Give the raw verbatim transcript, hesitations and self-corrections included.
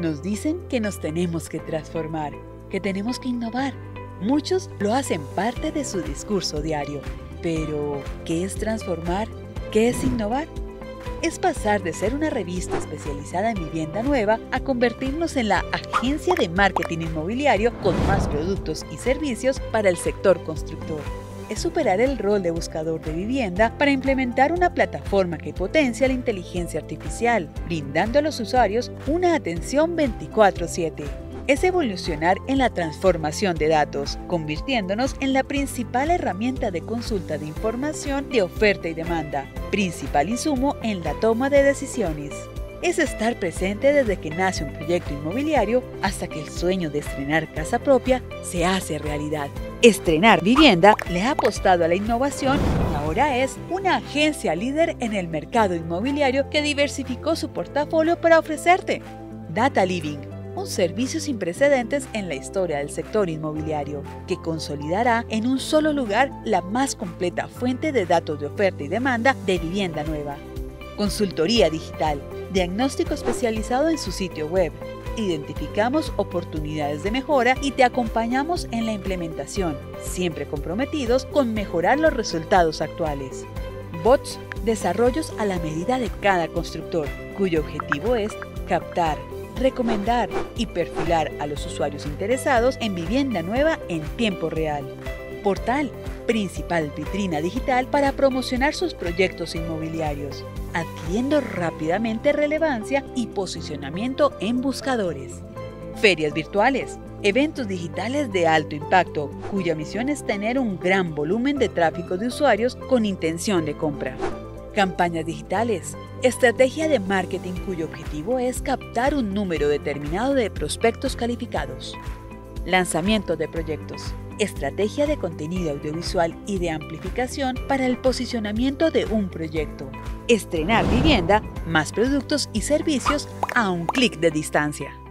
Nos dicen que nos tenemos que transformar, que tenemos que innovar. Muchos lo hacen parte de su discurso diario. Pero, ¿qué es transformar? ¿Qué es innovar? Es pasar de ser una revista especializada en vivienda nueva a convertirnos en la agencia de marketing inmobiliario con más productos y servicios para el sector constructor. Es superar el rol de buscador de vivienda para implementar una plataforma que potencia la inteligencia artificial, brindando a los usuarios una atención veinticuatro siete. Es evolucionar en la transformación de datos, convirtiéndonos en la principal herramienta de consulta de información de oferta y demanda, principal insumo en la toma de decisiones. Es estar presente desde que nace un proyecto inmobiliario hasta que el sueño de estrenar casa propia se hace realidad. Estrenar Vivienda le ha apostado a la innovación y ahora es una agencia líder en el mercado inmobiliario que diversificó su portafolio para ofrecerte Data Living, un servicio sin precedentes en la historia del sector inmobiliario, que consolidará en un solo lugar la más completa fuente de datos de oferta y demanda de vivienda nueva. Consultoría digital, diagnóstico especializado en su sitio web. Identificamos oportunidades de mejora y te acompañamos en la implementación, siempre comprometidos con mejorar los resultados actuales. Bots, desarrollos a la medida de cada constructor, cuyo objetivo es captar, recomendar y perfilar a los usuarios interesados en vivienda nueva en tiempo real. Portal, principal vitrina digital para promocionar sus proyectos inmobiliarios, adquiriendo rápidamente relevancia y posicionamiento en buscadores. Ferias virtuales, eventos digitales de alto impacto, cuya misión es tener un gran volumen de tráfico de usuarios con intención de compra. Campañas digitales, estrategia de marketing cuyo objetivo es captar un número determinado de prospectos calificados. Lanzamiento de proyectos, estrategia de contenido audiovisual y de amplificación para el posicionamiento de un proyecto. Estrenar vivienda, más productos y servicios a un clic de distancia.